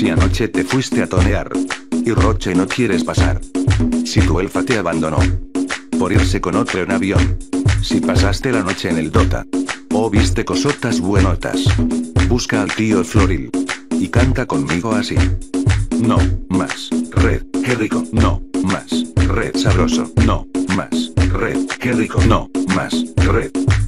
Si anoche te fuiste a tonear y Roche no quieres pasar. Si tu elfa te abandonó por irse con otro en avión. Si pasaste la noche en el Dota o viste cosotas buenotas. Busca al tío Floril y canta conmigo así. No más red, qué rico. No más red, sabroso. No más red, qué rico. No más red.